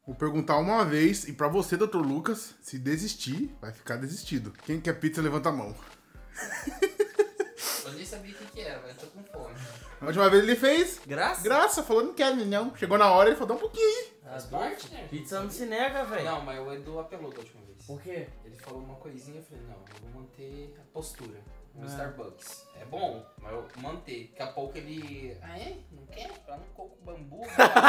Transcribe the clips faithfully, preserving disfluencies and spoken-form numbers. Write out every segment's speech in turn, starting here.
Vou perguntar uma vez, e pra você, doutor Lucas, se desistir, vai ficar desistido. Quem quer pizza, levanta a mão. Eu nem sabia o que que era, mas eu tô com fome. A última vez ele fez... Graça? Graça, falou, não quero, não. Chegou na hora, ele falou, dá um pouquinho aí. Ah, parte, né? pizza não se nega, velho. Não, mas o Edu apelou da última vez. Por quê? Ele falou uma coisinha, eu falei, não, eu vou manter a postura. No Ah. Starbucks. É bom, mas eu vou manter. Daqui a pouco ele... Ah, é? Não quer? Pra não coco bambu?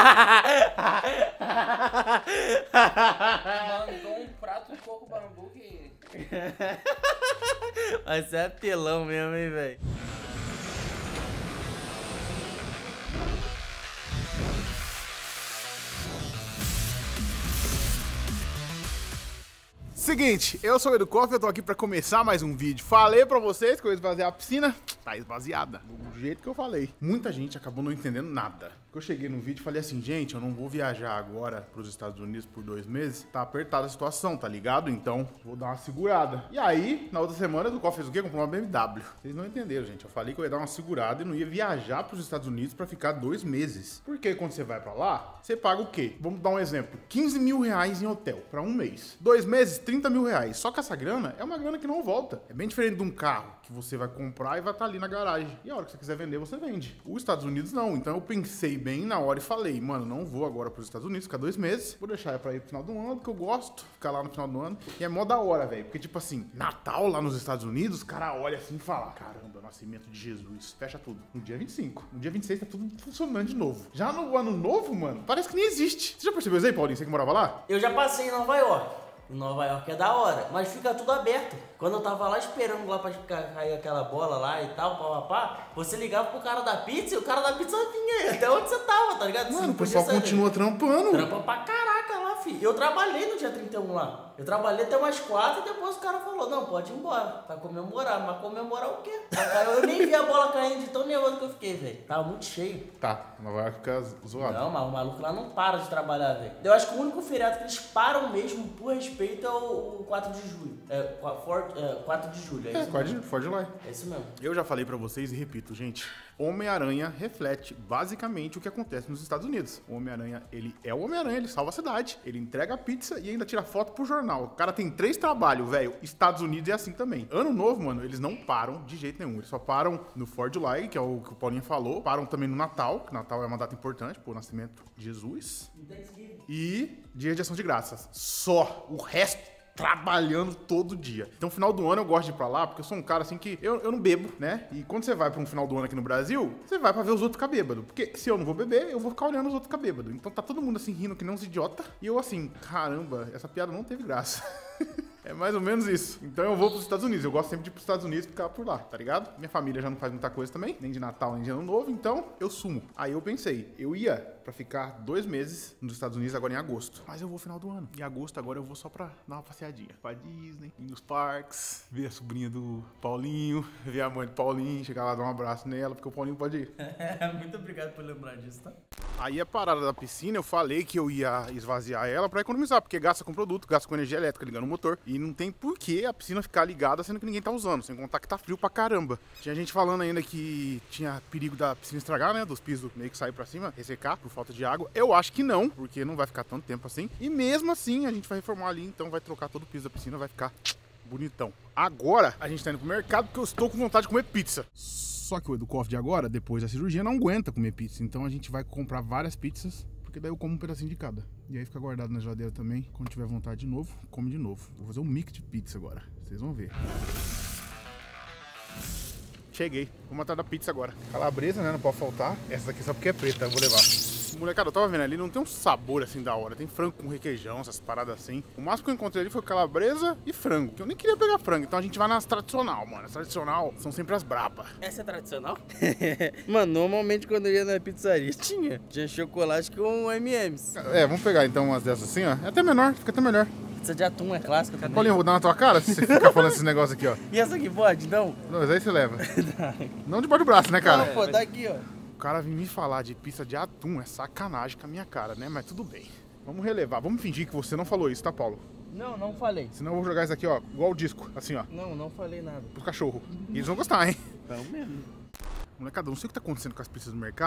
Mandou um prato de coco bambu que... Vai ser apelão mesmo, hein, velho. Seguinte, eu sou o Edu Koff, eu tô aqui pra começar mais um vídeo. Falei pra vocês que eu ia esvaziar a piscina, tá esvaziada, do jeito que eu falei. Muita gente acabou não entendendo nada. Eu cheguei no vídeo e falei assim, gente, eu não vou viajar agora pros Estados Unidos por dois meses, tá apertada a situação, tá ligado? Então, vou dar uma segurada. E aí, na outra semana, o Edu Koff fez o quê? Comprou uma B M W. Vocês não entenderam, gente. Eu falei que eu ia dar uma segurada e não ia viajar pros Estados Unidos pra ficar dois meses. Porque quando você vai pra lá, você paga o quê? Vamos dar um exemplo. quinze mil reais em hotel pra um mês. Dois meses, trinta mil reais. Só que essa grana é uma grana que não volta. É bem diferente de um carro que você vai comprar e vai estar ali na garagem. E a hora que você quiser vender, você vende. Os Estados Unidos não. Então eu pensei bem na hora e falei, mano, não vou agora pros Estados Unidos, ficar dois meses. Vou deixar pra ir pro final do ano, que eu gosto. Ficar lá no final do ano. E é mó da hora, velho. Porque, tipo assim, Natal lá nos Estados Unidos, o cara olha assim e fala, caramba, nascimento de Jesus. Fecha tudo. No dia vinte e cinco. No dia vinte e seis tá tudo funcionando de novo. Já no ano novo, mano, parece que nem existe. Você já percebeu isso aí, Paulinho? Você que morava lá? Eu já passei em Nova York. Em Nova York é da hora, mas fica tudo aberto. Quando eu tava lá esperando lá pra cair aquela bola lá e tal, pá, pá, pá, você ligava pro cara da pizza e o cara da pizza vinha aí, até onde você tava, tá ligado? Você Mano, não o podia pessoal sair continua daí. trampando. Trampa pra caraca lá, filho. Eu trabalhei no dia trinta e um lá. Eu trabalhei até umas quatro e depois o cara falou, não, pode ir embora. Vai comemorar. Mas comemorar o quê? Eu nem vi a bola caindo de tão nervoso que eu fiquei, velho. Tava muito cheio. Tá, Nova York fica zoado. Não, mas o maluco lá não para de trabalhar, velho. Eu acho que o único feriado que eles param mesmo, por respeito, é o, o quatro de julho. É, quatro de julho, é É, isso Fourth mesmo. de July. É isso mesmo. Eu já falei pra vocês e repito, gente. Homem-Aranha reflete basicamente o que acontece nos Estados Unidos. O Homem-Aranha, ele é o Homem-Aranha, ele salva a cidade. Ele entrega a pizza e ainda tira foto pro jornal. O cara tem três trabalhos, velho. Estados Unidos é assim também. Ano novo, mano, eles não param de jeito nenhum. Eles só param no Fourth of July, que é o que o Paulinho falou. Param também no Natal, que Natal é uma data importante, pô, o nascimento de Jesus. E Dia de Ação de Graças. Só. O resto trabalhando todo dia. Então, final do ano eu gosto de ir pra lá, porque eu sou um cara assim que eu, eu não bebo, né? E quando você vai pra um final do ano aqui no Brasil, você vai pra ver os outros ficar bêbados. Porque se eu não vou beber, eu vou ficar olhando os outros ficar bêbados. Então tá todo mundo assim rindo que nem uns idiota. E eu assim, caramba, essa piada não teve graça. É mais ou menos isso. Então eu vou pros Estados Unidos. Eu gosto sempre de ir pros Estados Unidos e ficar por lá, tá ligado? Minha família já não faz muita coisa também, nem de Natal, nem de Ano Novo, então eu sumo. Aí eu pensei, eu ia pra ficar dois meses nos Estados Unidos agora em agosto. Mas eu vou no final do ano. Em agosto agora eu vou só pra dar uma passeadinha. Pra Disney, ir nos parques, ver a sobrinha do Paulinho, ver a mãe do Paulinho, chegar lá dar um abraço nela, porque o Paulinho pode ir. Muito obrigado por lembrar disso, tá? Aí a parada da piscina, eu falei que eu ia esvaziar ela pra economizar, porque gasta com produto, gasta com energia elétrica ligando o motor. E não tem por que a piscina ficar ligada sendo que ninguém tá usando, sem contar que tá frio pra caramba. Tinha gente falando ainda que tinha perigo da piscina estragar, né? Dos pisos meio que sair pra cima, ressecar por falta de água. Eu acho que não, porque não vai ficar tanto tempo assim. E mesmo assim, a gente vai reformar ali, então vai trocar todo o piso da piscina, vai ficar bonitão. Agora, a gente tá indo pro mercado porque eu estou com vontade de comer pizza. Só que o Edu Koff de agora, depois da cirurgia, não aguenta comer pizza. Então a gente vai comprar várias pizzas, porque daí eu como um pedacinho de cada. E aí fica guardado na geladeira também. Quando tiver vontade de novo, come de novo. Vou fazer um mix de pizza agora. Vocês vão ver. Cheguei. Vamos atrás da pizza agora. Calabresa, né? Não pode faltar. Essa daqui só porque é preta, eu vou levar. Molecada, eu tava vendo ali, não tem um sabor assim da hora. Tem frango com requeijão, essas paradas assim. O máximo que eu encontrei ali foi calabresa e frango. Que eu nem queria pegar frango, então a gente vai nas tradicional, mano. As tradicional são sempre as braba. Essa é tradicional? Mano, normalmente quando eu ia na pizzaria tinha. Tinha chocolate com M and M's. É, vamos pegar então umas dessas assim, ó. É até menor, fica até melhor. Pizza de atum é clássica também. Paulinho, eu vou dar na tua cara se você ficar falando esses negócios aqui, ó. E essa aqui pode? Não? Não, mas aí você leva. Não debaixo do braço, né, cara? Não, pô, dá aqui, ó. O cara vir me falar de pizza de atum é sacanagem com a minha cara, né? Mas tudo bem. Vamos relevar. Vamos fingir que você não falou isso, tá, Paulo? Não, não falei. Senão eu vou jogar isso aqui, ó, igual o disco, assim, ó, Não, não falei nada. pro cachorro. E eles vão gostar, hein? Então mesmo. Molecada, não sei o que tá acontecendo com as pizzas do mercado.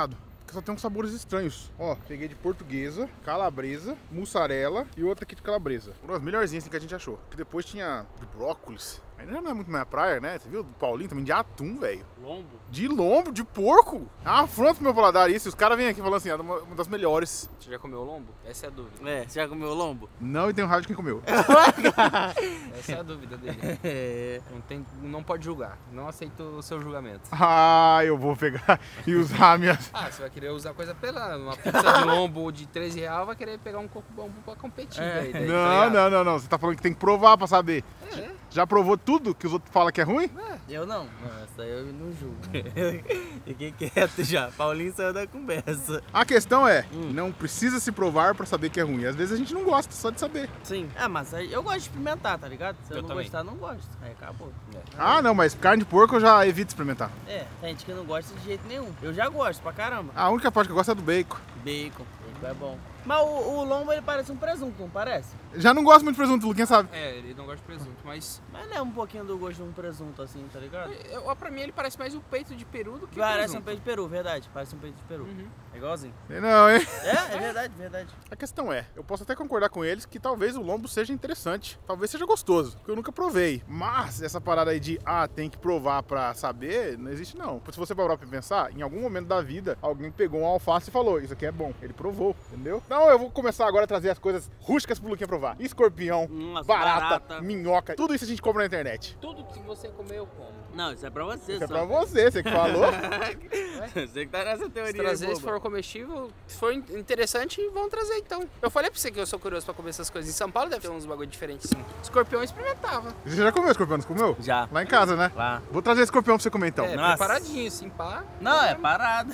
porque só tem uns sabores estranhos. Ó, peguei de portuguesa, calabresa, mussarela e outra aqui de calabresa. Foram as melhorzinhas assim, que a gente achou. Que depois tinha de brócolis. Ainda não é muito minha praia, né? Você viu? Do Paulinho também de atum, velho. Lombo? De lombo, de porco. É uma afronta pro meu paladar isso. Os caras vêm aqui falando assim, é uma, uma das melhores. Você já comeu lombo? Essa é a dúvida. É, você já comeu lombo? Não, e tem um raio de quem comeu. Essa é a dúvida dele. É. Não, tem, não pode julgar. Não aceito o seu julgamento. Ah, eu vou pegar e usar minhas... Ah, você vai querer usar coisa pelada. Uma pizza de lombo de treze reais vai querer pegar um coco bambu pra competir. É. Daí, daí, Não, tá ligado? não, não, não. Você tá falando que tem que provar pra saber. É. Já provou tudo que os outros falam que é ruim? Eu não. Não, essa aí eu não julgo. Fiquei quieto já. Paulinho saiu da conversa. A questão é, Hum. não precisa se provar pra saber que é ruim. Às vezes a gente não gosta só de saber. Sim. É, mas aí eu gosto de experimentar, tá ligado? Se eu, Eu não também. gostar, não gosto. Aí acabou. Ah, não, mas carne de porco eu já evito experimentar. É, tem gente que não gosta de jeito nenhum. Eu já gosto pra caramba. A única parte que eu gosto é do bacon. Bacon. Bacon é bom. Mas o, o lombo, ele parece um presunto, não parece? Já não gosto muito de presunto, Luquinha sabe. É, ele não gosta de presunto, mas Mas não é um pouquinho do gosto de um presunto assim, tá ligado? eu, pra mim ele parece mais o peito de peru do que Parece presunto. um peito de peru, verdade. Parece um peito de peru. Uhum. É igualzinho. Sei não, hein? É, é verdade, verdade. A questão é, eu posso até concordar com eles que talvez o lombo seja interessante. Talvez seja gostoso, porque eu nunca provei. Mas essa parada aí de, ah, tem que provar pra saber, não existe não. Se você parar pra pensar, em algum momento da vida, alguém pegou um alface e falou, isso aqui é bom. Ele provou, entendeu? Então eu vou começar agora a trazer as coisas rústicas pro Luquinha provar. Escorpião, Nossa, barata, barata. minhoca, tudo isso a gente compra na internet. Tudo que você comer eu como. Não, isso é pra você, Isso é só. pra você, você que falou. Você que tá nessa Se teoria trazer, aí, se boba. for comestível, se for in- interessante, vamos trazer então. Eu falei pra você que eu sou curioso pra comer essas coisas. Em São Paulo deve ter uns bagulho diferentes sim. Escorpião eu experimentava. Você já comeu escorpião, não comeu? Já. Lá em casa, né? Lá. Vou trazer escorpião pra você comer então. É, Nossa. preparadinho, assim, pá. Não, é parado.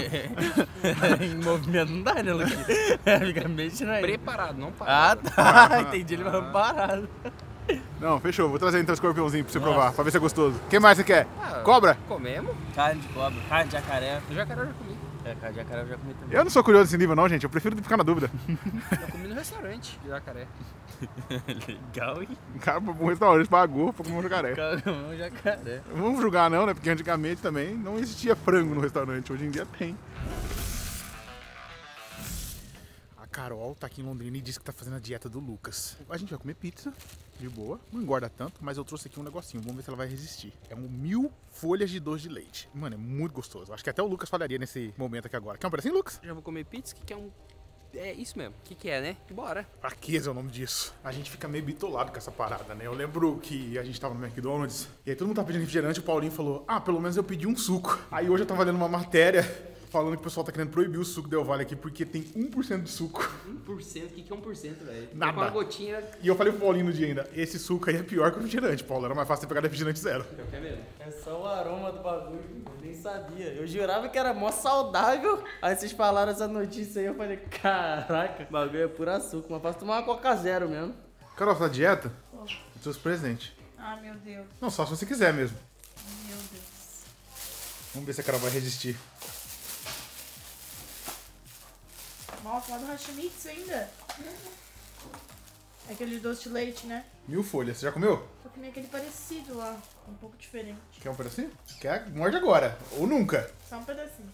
Em movimento não dá, né, Luquinha? Fica mexendo aí. Preparado, não Ah, parado. tá. Entendi, ele vai parado. Não, fechou. Vou trazer então escorpiãozinho pra você provar, pra ver se é gostoso. O que mais você quer? Ah, Cobra? Comemos. Carne de cobra, carne de jacaré. O jacaré eu já comi. É, carne de jacaré eu já comi também. Eu não sou curioso desse nível não, gente. Eu prefiro ficar na dúvida. Eu comi no restaurante de jacaré. Legal, hein? O cara pra um restaurante pagou pra comer um jacaré. Caramba, jacaré. Não vamos julgar não, né? Porque antigamente também não existia frango no restaurante. Hoje em dia tem. A Carol tá aqui em Londrina e disse que tá fazendo a dieta do Lucas. A gente vai comer pizza, de boa. Não engorda tanto, mas eu trouxe aqui um negocinho. Vamos ver se ela vai resistir. É um mil folhas de doce de leite. Mano, é muito gostoso. Acho que até o Lucas falaria nesse momento aqui agora. Quer um pedacinho, Lucas? Já vou comer pizza, que que é um... É isso mesmo. O que que é, né? Bora. Fraqueza é o nome disso. A gente fica meio bitolado com essa parada, né? Eu lembro que a gente tava no McDonald's e aí todo mundo tava pedindo refrigerante e o Paulinho falou, ah, pelo menos eu pedi um suco. Aí hoje eu tava lendo uma matéria falando que o pessoal tá querendo proibir o suco Del Valle aqui porque tem um por cento de suco. um por cento? O que que é um por cento, velho? Nada. Com uma gotinha... E eu falei pro Paulinho no dia ainda, esse suco aí é pior que o refrigerante, Paulo. Era mais fácil você pegar refrigerante zero. Eu quero mesmo. É só o aroma do bagulho, eu nem sabia. Eu jurava que era mó saudável. Aí vocês falaram essa notícia aí, eu falei, caraca, o bagulho é puro açúcar, mas posso tomar uma Coca Zero mesmo. Carol, você tá dieta? Seus presentes. Ah, meu Deus. Não, só se você quiser mesmo. Meu Deus. Vamos ver se a Carol vai resistir. Nossa, lá do Hashimitsu ainda. É aquele doce de leite, né? Mil folhas. Você já comeu? Só que nem aquele parecido lá. Um pouco diferente. Quer um pedacinho? Quer? Morde agora. Ou nunca. Só um pedacinho.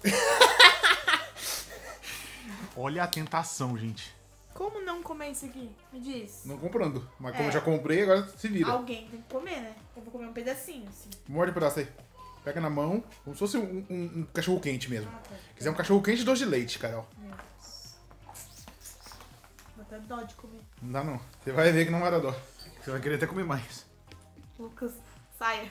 Olha a tentação, gente. Como não comer isso aqui? Me diz. Não comprando. Mas como É. eu já comprei, agora se vira. Alguém tem que comer, né? Eu vou comer um pedacinho, assim. Morde um pedaço aí. Pega na mão, como se fosse um, um- um cachorro quente mesmo. Ah, tá. Quiser um cachorro quente de doce de leite, Carol. Meu Deus. Dá até dó de comer. Não dá não. Você vai ver que não vai dar dó. Você vai querer até comer mais. Lucas, saia.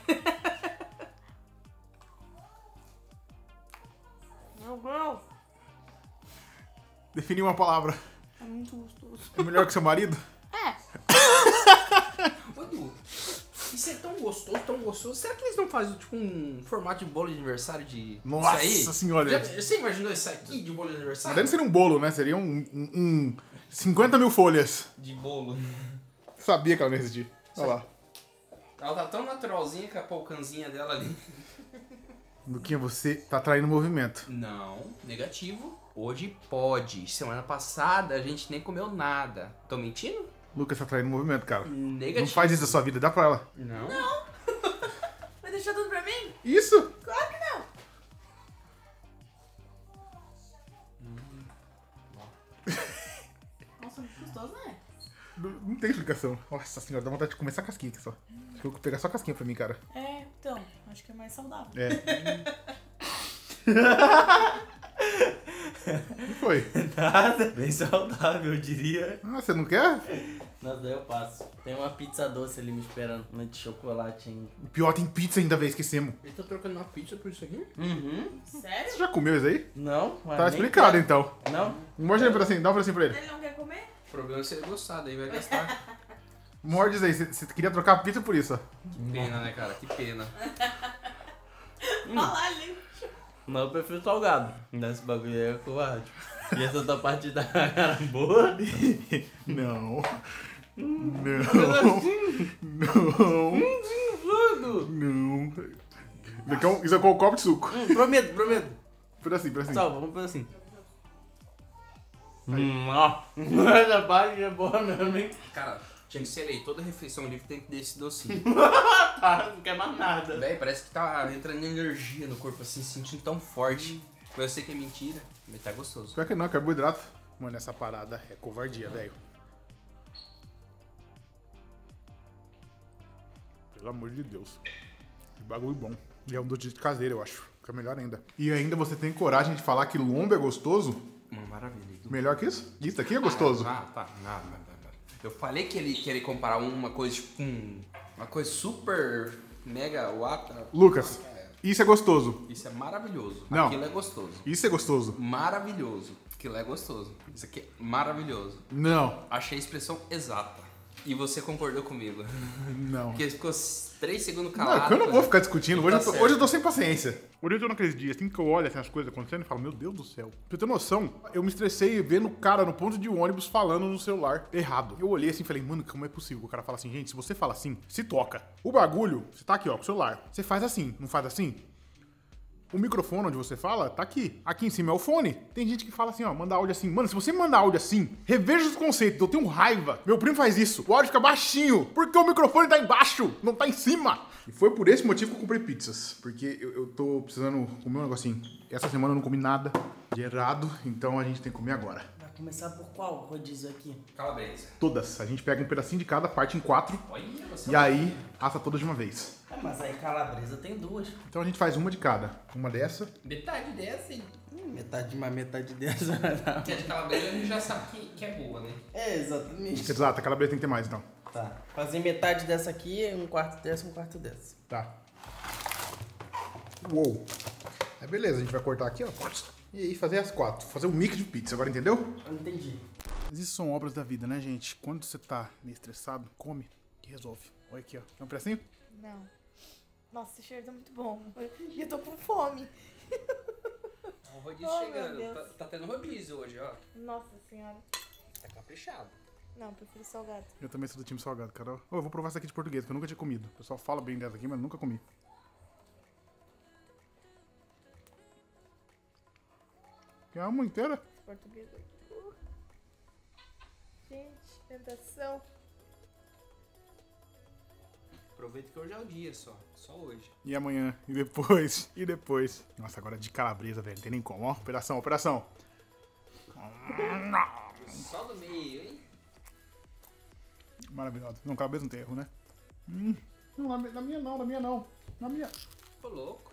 Meu Deus. Defini uma palavra. É muito gostoso. É melhor que seu marido? É. Ô, Edu, isso é tão gostoso, tão gostoso. Será que eles não fazem tipo um formato de bolo de aniversário de Nossa isso aí? senhora. Já, você imaginou isso aqui de bolo de Mas aniversário? deve ser um bolo, né? Seria um, um, um cinquenta mil folhas. De bolo. Sabia que ela não existia. Olha lá. Ela tá tão naturalzinha com a polcanzinha dela ali. Luquinha, você tá traindo movimento. Não, negativo. Hoje pode. Semana passada a gente nem comeu nada. Tô mentindo? Lucas tá traindo movimento, cara. Negativo. Não faz isso da sua vida, dá pra ela. Não. Vai deixar tudo pra mim? Isso? Claro que não. gostoso, né? Não, não tem explicação. Nossa senhora, dá vontade de comer essa casquinha aqui só. Acho que eu vou pegar só a casquinha pra mim, cara. É, então, acho que é mais saudável. É. O que foi? Nada. Bem saudável, eu diria. Ah, você não quer? Nossa, daí eu passo. Tem uma pizza doce ali me esperando. Uma de chocolate ainda. O pior, tem pizza ainda, velho, esquecemos. Ele tá trocando uma pizza por isso aqui? Uhum. Você Sério? já comeu isso aí? Não, mas Tá nem explicado, quero. então. Não? Morde aí um pedacinho, dá um pedacinho pra ele. Ele não quer comer? O problema é se ele gostar, daí vai gastar. Morde isso aí, você você queria trocar a pizza por isso, ó. Que pena, né, cara? Que pena. Olha lá, gente. Mas eu prefiro salgado. Desse bagulho aí é covarde. E essa outra parte da cara boa. Não. Não. Não. Não. Isso aqui é um, isso aqui é um copo de suco. Hum, prometo, prometo. Pedacinho, pedacinho. Salva, vamos fazer assim. Hum, ó. Essa parte é boa mesmo, hein? Cara, tinha que ser lei. Toda refeição livre tem que ter esse docinho. Ah, não quer mais nada. Véi, parece que tá entrando energia no corpo assim, sentindo tão forte. Mas eu sei que é mentira, mas tá gostoso. Pior que não, carboidrato. Mano, essa parada é covardia, velho. Pelo amor de Deus. Que bagulho bom. E é um doce caseiro, eu acho. Que é melhor ainda. E ainda você tem coragem de falar que lombo é gostoso? Uma maravilha. Melhor que isso? Isso aqui é gostoso. Ah, tá. Não, não, não, não. Eu falei que ele queria comparar uma coisa, tipo, um, uma coisa super mega wata. Lucas, isso é gostoso. Isso é maravilhoso. Não. Aquilo é gostoso. Isso é gostoso. Maravilhoso. Aquilo é gostoso. Isso aqui é maravilhoso. Não. Achei a expressão exata. E você concordou comigo. Não. Porque ficou três segundos Não, calado. é que eu não vou ficar discutindo. Hoje, Tá eu tô, certo. hoje eu tô sem paciência. Hoje eu tô naqueles dias assim que eu olho assim, as coisas acontecendo e falo, meu Deus do céu. Pra você ter noção, eu me estressei vendo o cara no ponto de ônibus falando no celular errado. Eu olhei assim e falei, mano, como é possível? O cara fala assim, gente, se você fala assim, se toca. O bagulho, você tá aqui, ó, com o celular. Você faz assim, não faz assim? O microfone onde você fala tá aqui. Aqui em cima é o fone. Tem gente que fala assim, ó, manda áudio assim. Mano, se você mandar áudio assim, reveja os conceitos. Eu tenho raiva. Meu primo faz isso. O áudio fica baixinho. Porque o microfone tá embaixo, não tá em cima. E foi por esse motivo que eu comprei pizzas. Porque eu, eu tô precisando comer um negocinho. Essa semana eu não comi nada de errado. Então a gente tem que comer agora. Vai começar por qual rodízio aqui? Calabresa. Todas. A gente pega um pedacinho de cada, parte em quatro. Olha, você E aí, assa todas de uma vez. É, mas aí calabresa tem duas. Então a gente faz uma de cada. Uma dessa. Metade dessa, hein? Hum, metade de uma, metade dessa. vai dar. Que é de calabresa a gente já sabe que, que é boa, né? É, exatamente. Exato, a calabresa tem que ter mais, então. Tá. Fazer metade dessa aqui, um quarto dessa, um quarto dessa. Tá. Uou. Aí beleza, a gente vai cortar aqui, ó. E aí fazer as quatro. Fazer um mix de pizza, agora entendeu? Eu não entendi. Mas isso são obras da vida, né, gente? Quando você tá meio estressado, come e resolve. Olha aqui, ó. Quer um pedacinho? Não. Nossa, esse cheiro tá muito bom. E eu tô com fome. O rodízio Oh, chegando. meu Tá, Deus. tá tendo rodízio hoje, ó. Nossa senhora. Tá caprichado. Não, prefiro salgado. Eu também sou do time salgado, cara. Ô, eu vou provar essa aqui de português, que eu nunca tinha comido. O pessoal fala bem dessa aqui, mas eu nunca comi. Quer uma inteira? Português. Uh. Gente, tentação. Aproveita que hoje é o dia só. Só hoje. E amanhã, e depois, e depois. Nossa, agora de calabresa, velho. Não tem nem como, ó. Operação, operação. Só do meio, hein? Maravilhoso. Não, calabresa não tem erro, né? Hum. Não, na, na minha não, na minha não. Na minha. Tô louco.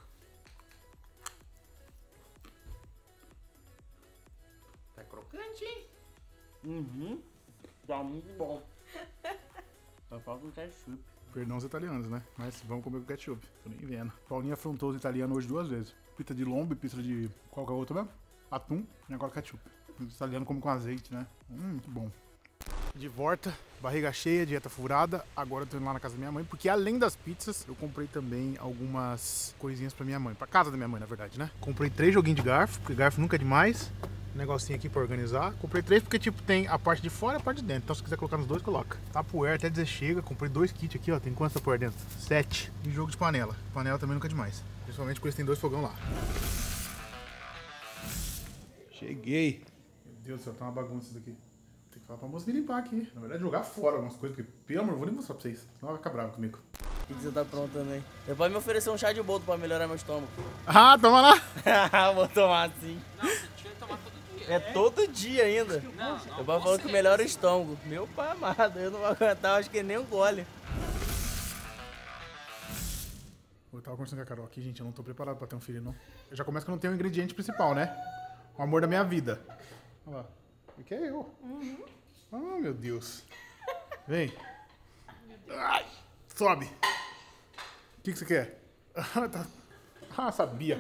Tá crocante, hein? Uhum. Tá muito bom. Só falta um ketchup. Perdão os italianos, né? Mas vamos comer com ketchup. Tô nem vendo. Paulinha afrontou os italianos hoje duas vezes. Pizza de lombo e pizza de... Qual que é a outra mesmo? Atum e agora ketchup. Os italianos comem com azeite, né? Hum, muito bom. De volta, barriga cheia, dieta furada. Agora eu tô indo lá na casa da minha mãe, porque além das pizzas, eu comprei também algumas coisinhas pra minha mãe. Pra casa da minha mãe, na verdade, né? Comprei três joguinhos de garfo, porque garfo nunca é demais. Um negocinho aqui pra organizar. Comprei três porque, tipo, tem a parte de fora e a parte de dentro. Então, se quiser colocar nos dois, coloca. Tapuer, até dizer chega. Comprei dois kits aqui, ó. Tem quantos tapuer dentro? Sete. E jogo de panela. Panela também nunca é demais. Principalmente porque tem dois fogão lá. Cheguei. Meu Deus do céu, tá uma bagunça isso daqui. Tem que falar pra moça me limpar aqui. Na verdade, jogar fora algumas coisas, porque, pelo amor, eu vou nem mostrar pra vocês. Senão vai ficar bravo comigo. A pizza tá pronta também. Depois me oferecer um chá de boldo pra melhorar meu estômago. Ah, toma lá! Vou tomar sim. Não, você tinha que tomar todo dia. É todo dia ainda. Meu pai falou que melhora o estômago. Meu pai amado, eu não vou aguentar, acho que nem um gole. Eu tava conversando com a Carol aqui, gente, eu não tô preparado pra ter um filho, não. Eu já começo que eu não tenho o ingrediente principal, né? O amor da minha vida. Olha lá. O que é eu? Uhum. Ah, meu Deus. Vem. Ai, sobe. O que, que você quer? Ah, tá. Ah, sabia.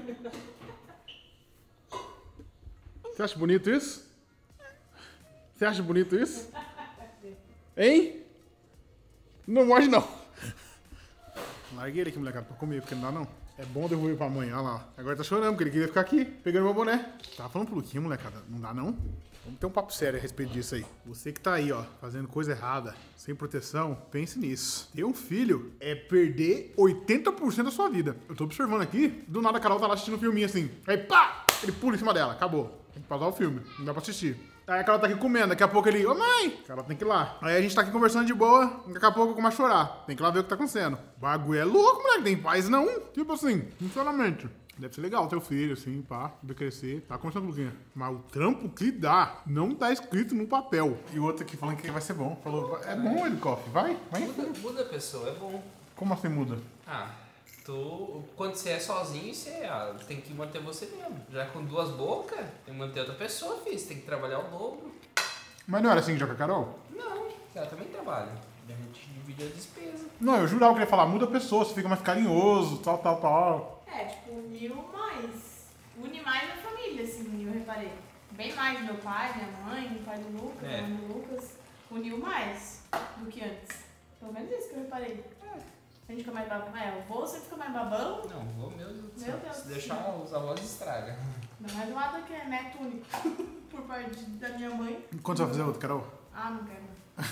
Você acha bonito isso? Você acha bonito isso? Hein? Não morde, não. Larguei ele aqui, molecada, pra comer, porque não dá, não. É bom devolver pra mãe, olha lá. Agora tá chorando, porque ele queria ficar aqui, pegando meu boné. Tava falando pro Luquinho, molecada, não dá, não? Vamos ter um papo sério a respeito disso aí. Você que tá aí, ó, fazendo coisa errada, sem proteção, pense nisso. Ter um filho é perder oitenta por cento da sua vida. Eu tô observando aqui, do nada a Carol tá lá assistindo um filminho assim. Aí, pá! Ele pula em cima dela, acabou. Tem que pausar o filme, não dá pra assistir. Aí a Carol tá aqui comendo, daqui a pouco ele, ô mãe! A Carol tem que ir lá. Aí a gente tá aqui conversando de boa, daqui a pouco eu começo a chorar. Tem que ir lá ver o que tá acontecendo. O bagulho é louco, moleque, tem paz não. Tipo assim, sinceramente. Deve ser legal ter o filho, assim, pá, vai crescer. Tá conversando com o Luquinha. Mas o trampo que dá não tá escrito no papel. E o outro aqui falando que vai ser bom. Falou, é bom ele, Coffee, vai, vai. Muda, muda a pessoa, é bom. Como assim muda? Ah, tu, quando você é sozinho, você ah, tem que manter você mesmo. Já com duas bocas, tem que manter outra pessoa, filho. Você tem que trabalhar o dobro. Mas não era assim já com a Carol? Não, ela também trabalha. A gente divide a despesa. Não, eu jurava que ele ia falar, muda a pessoa, você fica mais carinhoso, tal, tal, tal. É, tipo, uniu mais. Une mais a família, assim, uniu, eu reparei. Bem mais meu pai, minha mãe, o pai do Lucas, É. a mãe do Lucas. Uniu mais do que antes. Pelo menos isso que eu reparei. A gente fica mais babão. É, o vô você fica mais babão. Não, vou meu Deus do Meu céu. Deus Se do deixar céu. os avós estraga. Ainda mais o lado que é neto único. Por parte da minha mãe. Quando você vai fazer outro, Carol? Ah, não quero.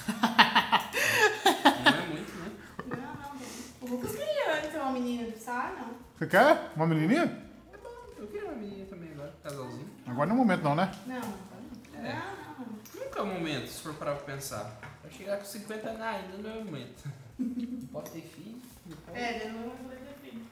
Não é muito, né? Não, não. O Lucas queria antes ter uma menina. Ah, não. Você quer? Uma menininha? É bom, eu queria uma menina também agora, casalzinho. Agora não é o momento não, né? Não, não. É. Não, não. Nunca é o momento, se for parar pra pensar. Vai chegar com cinquenta anos, ainda não é o momento. Não pode ter filho, não pode. É, ele não vai poder ter filho.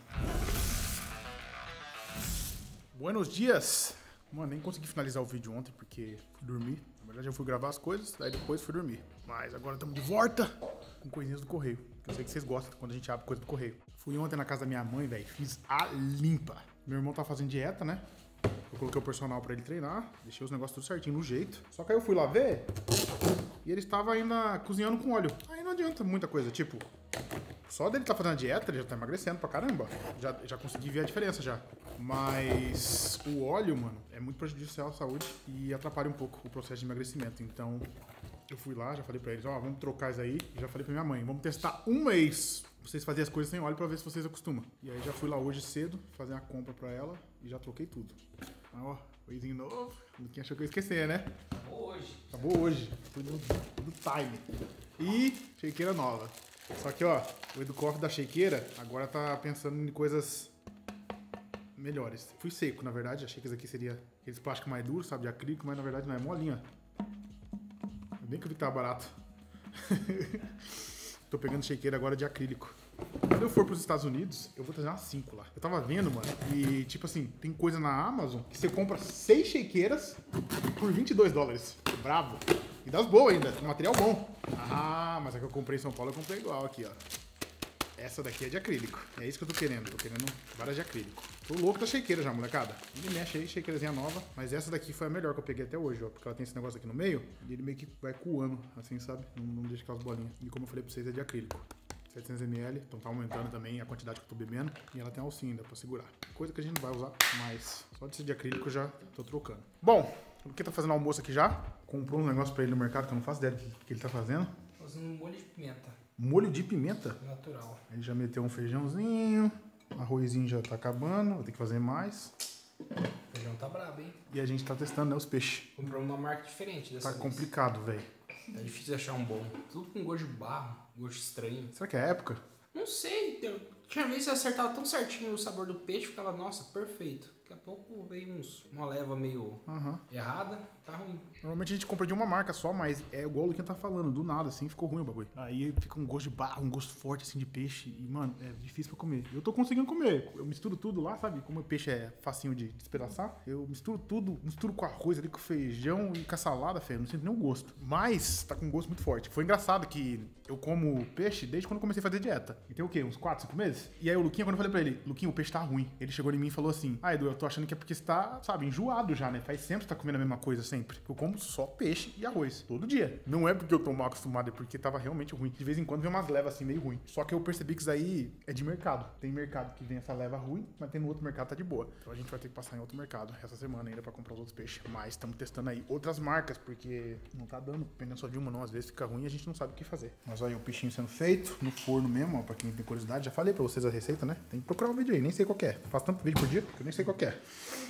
Buenos dias! Mano, nem consegui finalizar o vídeo ontem porque fui dormir. Na verdade eu fui gravar as coisas, daí depois fui dormir. Mas agora estamos de volta com coisinhas do correio. Que eu sei que vocês gostam quando a gente abre coisa do correio. Fui ontem na casa da minha mãe, velho. Fiz a limpa. Meu irmão tá fazendo dieta, né? Eu coloquei o personal pra ele treinar. Deixei os negócios tudo certinho, no jeito. Só que aí eu fui lá ver e ele estava ainda cozinhando com óleo. Aí não adianta muita coisa, tipo... Só dele tá fazendo a dieta, ele já tá emagrecendo pra caramba. Já, já consegui ver a diferença já. Mas o óleo, mano, é muito prejudicial à saúde e atrapalha um pouco o processo de emagrecimento. Então, eu fui lá, já falei pra eles, ó, vamos trocar isso aí. E já falei pra minha mãe, vamos testar um mês pra vocês fazerem as coisas sem óleo pra ver se vocês acostumam. E aí já fui lá hoje cedo fazer a compra pra ela e já troquei tudo. Ah, ó, coisinho novo. Quem achou que eu ia esquecer, né? Acabou hoje. Acabou hoje. Tudo, tudo time. E shakeira nova. Só que, ó, o Educoff da shakeira agora tá pensando em coisas melhores. Fui seco, na verdade. Achei que esse aqui seria aqueles plásticos mais duros, sabe, de acrílico, mas na verdade não é molinha. Bem que eu vi que tava barato. Tô pegando shakeira agora de acrílico. Quando eu for pros Estados Unidos, eu vou trazer umas cinco lá. Eu tava vendo, mano, e tipo assim, tem coisa na Amazon que você compra seis shakeiras por vinte e dois dólares. Bravo. E das boas ainda, material bom. Ah, mas a que eu comprei em São Paulo eu comprei igual aqui, ó. Essa daqui é de acrílico. É isso que eu tô querendo. Tô querendo várias de acrílico. Tô louco da shakeira já, molecada. Ele mexe aí, shakeirazinha nova. Mas essa daqui foi a melhor que eu peguei até hoje, ó. Porque ela tem esse negócio aqui no meio. E ele meio que vai coando, assim, sabe? Não, não deixa aquelas bolinhas. E como eu falei pra vocês, é de acrílico. setecentos mililitros. Então tá aumentando também a quantidade que eu tô bebendo. E ela tem alcinha ainda pra segurar. Coisa que a gente não vai usar, mas só de ser de acrílico eu já tô trocando. Bom, o que tá fazendo almoço aqui já? Comprou um negócio pra ele no mercado que eu não faço ideia do que ele tá fazendo. Fazendo um molho de pimenta Molho de pimenta. natural. Ele já meteu um feijãozinho. Arrozinho já tá acabando. Vou ter que fazer mais. O feijão tá brabo, hein? E a gente tá testando, né, os peixes. Comprou uma marca diferente dessa Tá vez. complicado, velho. Tá difícil achar um bom. Tudo com gosto de barro, gosto estranho. Será que é a época? Não sei, eu Tinha vez que você acertava tão certinho o sabor do peixe, ficava, nossa, perfeito. Daqui a pouco veio uns, uma leva meio Aham. errada, tá ruim. Normalmente a gente compra de uma marca só, mas é igual o Luquinha tá falando, do nada, assim, ficou ruim o bagulho. Aí fica um gosto de barro, um gosto forte, assim, de peixe. E, mano, é difícil pra comer. Eu tô conseguindo comer. Eu misturo tudo lá, sabe? Como o peixe é facinho de despedaçar, eu misturo tudo, misturo com arroz ali, com feijão e com a salada, feio. Não sinto nem o gosto. Mas tá com um gosto muito forte. Foi engraçado que eu como peixe desde quando eu comecei a fazer dieta. E tem o quê? Uns quatro, cinco meses? E aí o Luquinha, quando eu falei pra ele, Luquinha, o peixe tá ruim. Ele chegou em mim e falou assim, ah, Edu, eu tô achando que é porque você tá, sabe, enjoado já, né? Faz sempre você tá comendo a mesma coisa sempre. Eu como só peixe e arroz, todo dia. Não é porque eu tô mal acostumado, é porque tava realmente ruim. De vez em quando vem umas levas assim, meio ruim. Só que eu percebi que isso aí é de mercado. Tem mercado que vem essa leva ruim, mas tem no outro mercado tá de boa. Então a gente vai ter que passar em outro mercado essa semana ainda pra comprar os outros peixes. Mas estamos testando aí outras marcas, porque não tá dando. Dependendo só de uma, não. Às vezes fica ruim e a gente não sabe o que fazer. Mas olha, o peixinho sendo feito no forno mesmo, ó, pra quem tem curiosidade. Já falei pra vocês a receita, né? Tem que procurar um vídeo aí, nem sei qual que é. Faço tanto vídeo por dia que eu nem sei qual que é.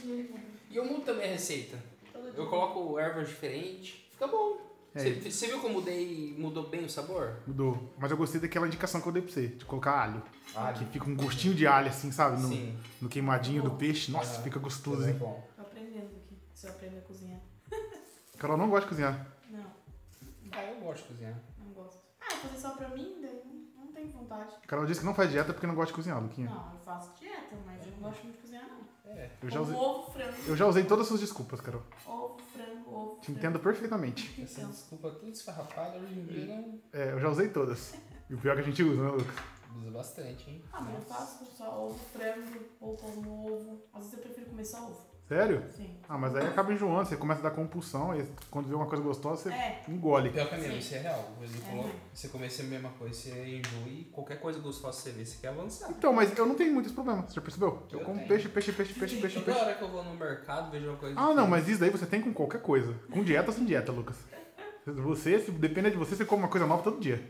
E eu mudo também a receita. Todo dia. Eu coloco ervas diferentes, fica bom. É. Você você viu como mudei, mudou bem o sabor? Mudou. Mas eu gostei daquela indicação que eu dei pra você, de colocar alho. Alho. Que fica um gostinho de alho, assim, sabe? No, Sim. no queimadinho do peixe. Nossa, Ah, fica gostoso, é hein? bom. Tô aprendendo aqui. Se eu aprender a cozinhar. Carol não gosta de cozinhar. Não, Ah, eu gosto de cozinhar. não gosto. Ah, fazer só pra mim, daí não, não tenho vontade. Carol disse que não faz dieta porque não gosta de cozinhar, Luquinha. Não, eu faço dieta, mas eu não gosto muito de cozinhar, não. É. Eu já, Como usei, ovo, frango. eu já usei todas as suas desculpas, Carol. Ovo, frango, ovo, Te frango. entendo perfeitamente. Essa Então, desculpa tudo esfarrapada, hoje em dia não É, eu já usei todas. E o pior é que a gente usa, né, Lucas? usa bastante, hein? ah, mas eu faço só ovo, frango, ou como ovo. Às vezes eu prefiro comer só ovo. Sério? Sim. Ah, mas aí acaba enjoando, você começa a dar compulsão, e quando vê uma coisa gostosa, você É. engole. Pior que é mesmo, Sim. isso é real. Você, É coloca, ruim. você começa a mesma coisa, você enjoa e qualquer coisa gostosa você vê, você quer avançar. Então, mas eu não tenho muitos problemas, você já percebeu? Eu, Eu como tenho. peixe, peixe, peixe, peixe, peixe, Toda peixe. hora que eu vou no mercado, vejo uma coisa Ah, não, diferente. mas isso daí você tem com qualquer coisa. Com dieta ou sem dieta, Lucas. Você, se depende de você, você come uma coisa nova todo dia.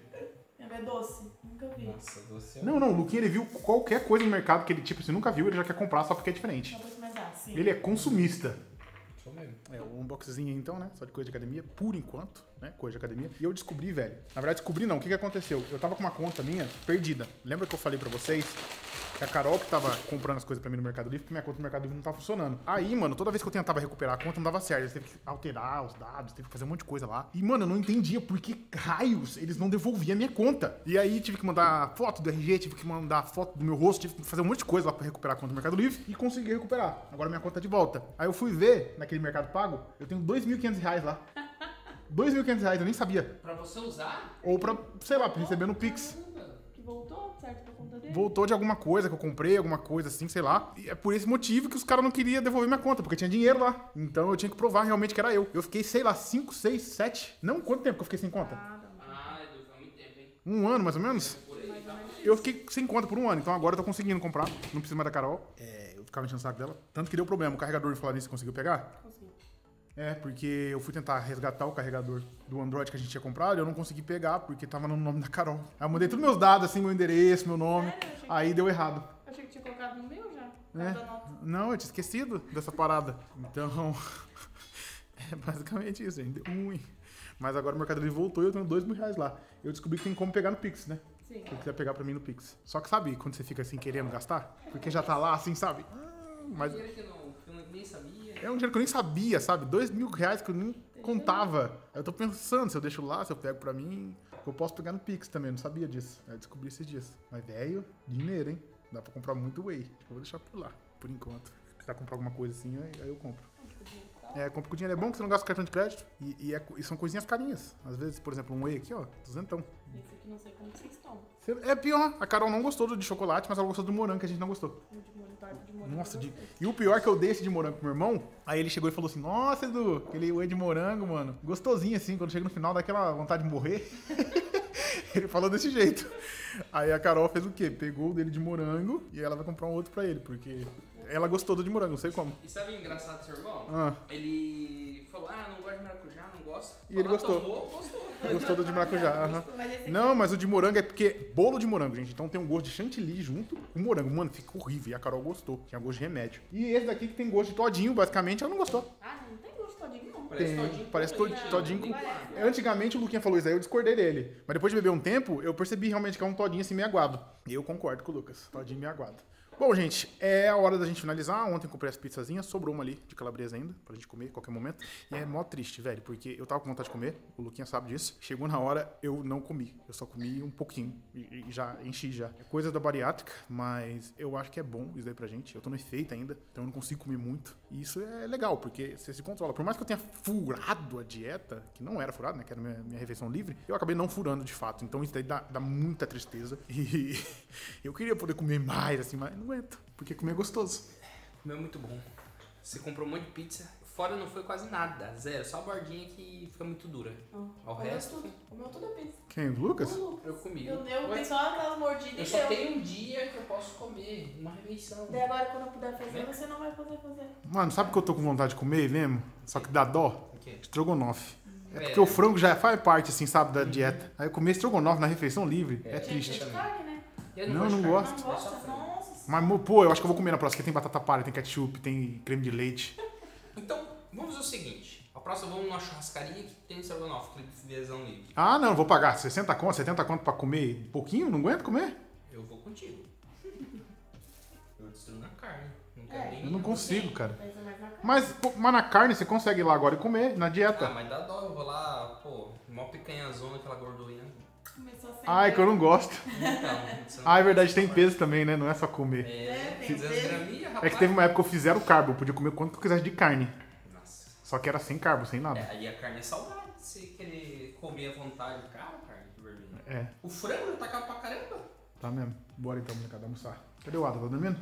É doce. Nunca vi. Nossa, doce é Não, não, o Luquinha, ele viu qualquer coisa no mercado que ele, tipo, você nunca viu, ele já quer comprar só porque é diferente. Só pra começar, sim. Ele é consumista. Sou mesmo. É, o unboxzinho então, né? Só de coisa de academia, por enquanto, né? Coisa de academia. E eu descobri, velho. Na verdade, descobri não. O que que aconteceu? Eu tava com uma conta minha perdida. Lembra que eu falei pra vocês que a Carol que tava comprando as coisas pra mim no Mercado Livre, porque minha conta no Mercado Livre não tava funcionando. Aí, mano, toda vez que eu tentava recuperar a conta, não dava certo. Eles teve que alterar os dados, teve que fazer um monte de coisa lá. E, mano, eu não entendia por que raios eles não devolviam a minha conta. E aí, tive que mandar foto do R G, tive que mandar foto do meu rosto, tive que fazer um monte de coisa lá pra recuperar a conta do Mercado Livre e consegui recuperar. Agora minha conta tá de volta. Aí eu fui ver naquele Mercado Pago, eu tenho dois mil e quinhentos reais lá. dois mil e quinhentos reais, eu nem sabia. Pra você usar? Ou pra, sei lá, pra receber no Pix. Que voltou, certo, pra conta dele? Voltou de alguma coisa que eu comprei, alguma coisa assim, sei lá. E é por esse motivo que os caras não queriam devolver minha conta, porque tinha dinheiro lá. Então eu tinha que provar realmente que era eu. Eu fiquei, sei lá, cinco, seis, sete. Não, quanto tempo que eu fiquei sem conta? Nada, mano. Ah, Edu, foi muito tempo, hein? Um ano, mais ou menos? Por aí, tá? Eu fiquei sem conta por um ano, então agora eu tô conseguindo comprar. Não preciso mais da Carol. É, eu ficava enchendo o saco dela. Tanto que deu problema. O carregador de falar nisso, você conseguiu pegar? Consegui. É, porque eu fui tentar resgatar o carregador do Android que a gente tinha comprado e eu não consegui pegar porque tava no nome da Carol. Aí eu mandei todos meus dados, assim, meu endereço, meu nome. Sério? Eu achei que- Aí deu errado. Eu achei que tinha colocado no meu já. É. Da nota. Não, eu tinha esquecido dessa parada. Então, é basicamente isso, gente. Deu ruim. Mas agora o Mercado Livre voltou e eu tenho dois mil reais lá. Eu descobri que tem como pegar no Pix, né? Sim. Se eu quiser pegar pra mim no Pix. Só que sabe quando você fica assim querendo gastar? Porque já tá lá assim, sabe? Ah, Mas Dinheiro que, não, que eu nem sabia. é um dinheiro que eu nem sabia, sabe? Dois mil reais que eu nem contava. Aí eu tô pensando, se eu deixo lá, se eu pego pra mim, eu posso pegar no Pix também, não sabia disso. Aí eu descobri esses dias. Mas, velho, dinheiro, hein? Dá pra comprar muito whey. Eu vou deixar por lá, por enquanto. Se quiser comprar alguma coisa assim, aí aí eu compro. É, compra com dinheiro. É bom que você não gasta com cartão de crédito. E, e, é- e são coisinhas carinhas. Às vezes, por exemplo, um whey aqui, ó, duzentão. Esse aqui não sei como vocês tomam. Você- É pior, a Carol não gostou do de chocolate, mas ela gostou do morango que a gente não gostou. O de molho, torta de molho. Nossa, eu de... gostei. e o pior é que eu dei esse de morango pro meu irmão, aí ele chegou e falou assim, nossa, Edu, aquele whey de morango, mano, gostosinho assim, quando chega no final dá aquela vontade de morrer. Ele falou desse jeito. Aí a Carol fez o quê? Pegou o dele de morango e ela vai comprar um outro pra ele, porque ela gostou do de morango, não sei como. E sabe o engraçado do seu irmão? Ah, Ele falou, ah, não gosto de maracujá, não gosto. E ele Falou, gostou. Tomou, gostou. gostou do de maracujá, aham. Mas esse aqui Não, mas o de morango é porque bolo de morango, gente. Então tem um gosto de chantilly junto com morango. Mano, fica horrível. E a Carol gostou. Tinha gosto de remédio. E esse daqui que tem gosto de todinho, basicamente, ela não gostou. Ah, não tem gosto todinho, não. Parece Tem, todinho parece com to- leite. todinho com... Parece. Antigamente o Luquinha falou isso aí, eu discordei dele. Mas depois de beber um tempo, eu percebi realmente que é um todinho assim meio aguado. E eu concordo com o Lucas, todinho meio aguado. Bom, gente, é a hora da gente finalizar. Ontem eu comprei as pizzazinhas, sobrou uma ali de calabresa ainda, pra gente comer a qualquer momento. E é mó triste, velho, porque eu tava com vontade de comer, o Luquinha sabe disso. Chegou na hora, eu não comi. Eu só comi um pouquinho e, e já enchi já. É coisa da bariátrica, mas eu acho que é bom isso aí pra gente. Eu tô no efeito ainda, então eu não consigo comer muito. E isso é legal, porque você se controla. Por mais que eu tenha furado a dieta, que não era furado, né, que era minha, minha refeição livre, eu acabei não furando de fato. Então isso daí dá, dá muita tristeza. E eu queria poder comer mais, assim, mas não aguento. Porque comer é gostoso. Comer é muito bom. Você comprou um monte de pizza. Fora não foi quase nada. Zero. Só a bordinha que fica muito dura. Não. Ao Comeu resto, tudo. Comeu tudo a pizza. Quem? O Lucas? O Lucas. eu comi. Eu, eu Ué, dei só aquelas mordidas eu e só deu. tenho um dia que eu posso comer uma refeição. Daí agora quando eu puder fazer, Né? você não vai poder fazer. Mano, sabe o que eu tô com vontade de comer mesmo? Só que dá dó? O quê? Estrogonofe. É É, porque o frango já faz parte, assim, sabe, da dieta. Aí eu comer estrogonofe na refeição livre é, É, triste. Gente, carne, né? Eu Não, gosto não de gosto. carne, Não é só gosta? frango. Nossa. Mas, mo- pô, eu acho que eu vou comer na próxima, porque tem batata palha, tem ketchup, tem creme de leite. Então, vamos fazer o seguinte. A próxima vamos numa churrascaria que tem estrogonofe, aquele filézão livre. Ah, não, vou pagar sessenta conto, setenta conto pra comer pouquinho? Não aguento comer? Eu vou contigo. Eu destruo na carne. Não quero É, nem... Eu não consigo, cara. Pensa mais na carne. Mas, pô, mas na carne você consegue ir lá agora e comer, na Ah, dieta. mas dá dó, eu vou lá, pô, mó picanhazona, aquela gordurinha. Começou a ser. Ai, que eu não gosto. Então, você não Ah, é verdade, tem pode- peso também, né? Não é só comer. É, É, tem duzentos peso. graminhas, rapaz. É que teve uma época que eu fizeram carbo, eu podia comer o quanto que eu quisesse de carne. Nossa. Só que era sem carbo, sem nada. É, aí a carne é saudável, se querer comer à vontade, cara, carne de vermelho. É, O frango tá caro pra caramba. tá mesmo. Bora então, molecada, almoçar. Cadê o Ada? Tá dormindo?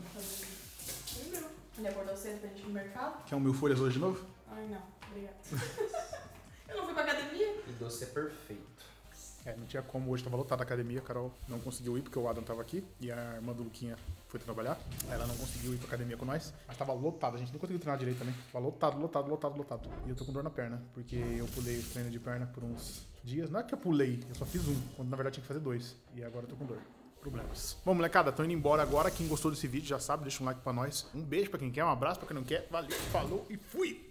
Ele acordou cedo pra gente ir no mercado? Quer um mil folhas hoje de novo? Ai, não. Obrigada. Eu não fui pra academia. E doce é perfeito. É, não tinha como, hoje tava lotada a academia, a Carol não conseguiu ir porque o Adam tava aqui e a irmã do Luquinha foi trabalhar. Ela não conseguiu ir pra academia com nós, mas tava lotada, a gente não conseguiu treinar direito também. Tava lotado, lotado, lotado, lotado. E eu tô com dor na perna, porque eu pulei o treino de perna por uns dias. Não é que eu pulei, eu só fiz um, quando na verdade tinha que fazer dois. E agora eu tô com dor. Problemas. Bom, molecada, tô indo embora agora. Quem gostou desse vídeo já sabe, deixa um like pra nós. Um beijo pra quem quer, um abraço pra quem não quer. Valeu, falou e fui!